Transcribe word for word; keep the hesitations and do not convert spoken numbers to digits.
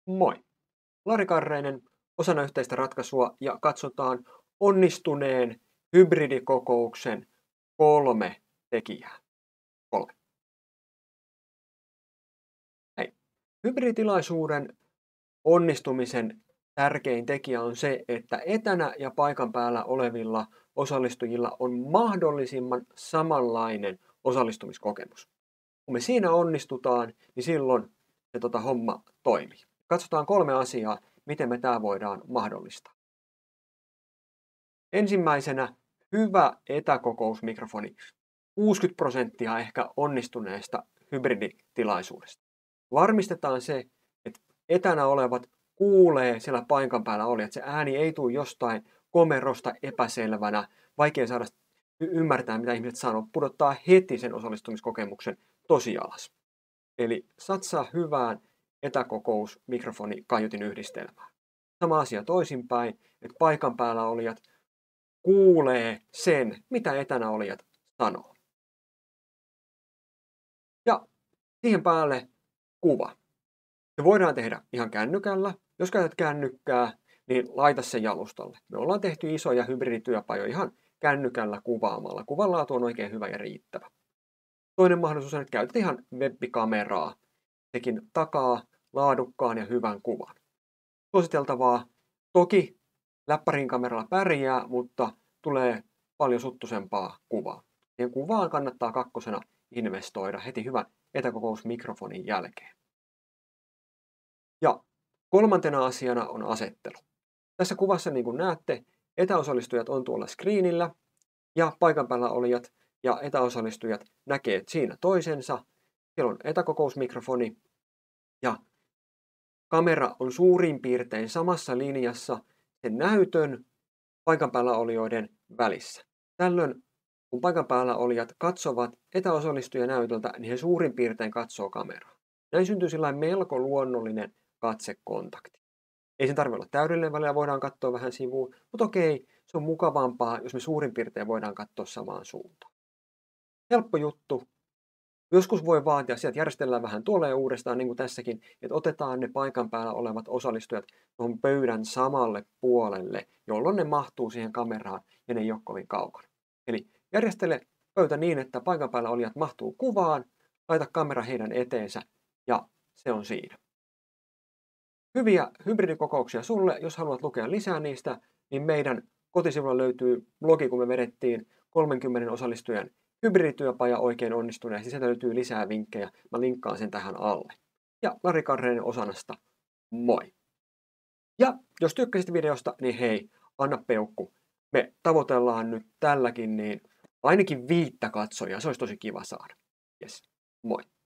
Moi! Lari Karreinen osana yhteistä ratkaisua ja katsotaan onnistuneen hybridikokouksen kolme tekijää. Kolme. Hei. Hybriditilaisuuden onnistumisen tärkein tekijä on se, että etänä ja paikan päällä olevilla osallistujilla on mahdollisimman samanlainen osallistumiskokemus. Kun me siinä onnistutaan, niin silloin se tota, homma toimii. Katsotaan kolme asiaa, miten me tämä voidaan mahdollistaa. Ensimmäisenä hyvä etäkokousmikrofoni. kuusikymmentä prosenttia ehkä onnistuneesta hybriditilaisuudesta. Varmistetaan se, että etänä olevat kuulee siellä paikan päällä oli, että se ääni ei tule jostain komerosta epäselvänä, vaikea saada ymmärtää, mitä ihmiset sanoo, pudottaa heti sen osallistumiskokemuksen tosi alas. Eli satsaa hyvään etäkokousmikrofoni-kaiutin yhdistelmään. Sama asia toisinpäin, että paikan päällä olijat kuulee sen, mitä etänä olijat sanoo. Ja siihen päälle kuva. Se voidaan tehdä ihan kännykällä. Jos käytät kännykkää, niin laita se jalustalle. Me ollaan tehty isoja hybridityöpajoja ihan kännykällä kuvaamalla. Kuvan laatu on oikein hyvä ja riittävä. Toinen mahdollisuus on, että käytät ihan webikameraa. Sekin takaa laadukkaan ja hyvän kuvan. Suositeltavaa toki läppärin kameralla pärjää, mutta tulee paljon suttusempaa kuvaa. Siihen kuvaan kannattaa kakkosena investoida heti hyvän etäkokousmikrofonin jälkeen. Ja kolmantena asiana on asettelu. Tässä kuvassa, niin kuin näette, etäosallistujat on tuolla screenillä ja paikan päällä olijat ja etäosallistujat näkee siinä toisensa. Siellä on etäkokousmikrofoni ja kamera on suurin piirtein samassa linjassa sen näytön paikan päällä olijoiden välissä. Tällöin, kun paikan päällä olijat katsovat etäosallistujan näytöltä, niin he suurin piirtein katsoo kameraa. Näin syntyy sellainen melko luonnollinen katsekontakti. Ei sen tarvitse olla täydellinen, välillä voidaan katsoa vähän sivuun, mutta okei, se on mukavampaa, jos me suurin piirtein voidaan katsoa samaan suuntaan. Helppo juttu. Joskus voi vaatia sieltä, että järjestellään vähän tuolle uudestaan, niin kuin tässäkin, että otetaan ne paikan päällä olevat osallistujat tuohon pöydän samalle puolelle, jolloin ne mahtuu siihen kameraan ja ne ei ole kovin kaukana. Eli järjestele pöytä niin, että paikan päällä olijat mahtuu kuvaan, laita kamera heidän eteensä ja se on siinä. Hyviä hybridikokouksia sulle, jos haluat lukea lisää niistä, niin meidän kotisivulla löytyy blogi, kun me vedettiin kolmenkymmenen osallistujan hybridityöpaja oikein onnistuneesti. Sieltä löytyy lisää vinkkejä. Mä linkkaan sen tähän alle. Ja Lari Karreinen Osanasta, moi! Ja jos tykkäsit videosta, niin hei, anna peukku. Me tavoitellaan nyt tälläkin niin ainakin viittä katsojaa. Se olisi tosi kiva saada. Yes. Moi!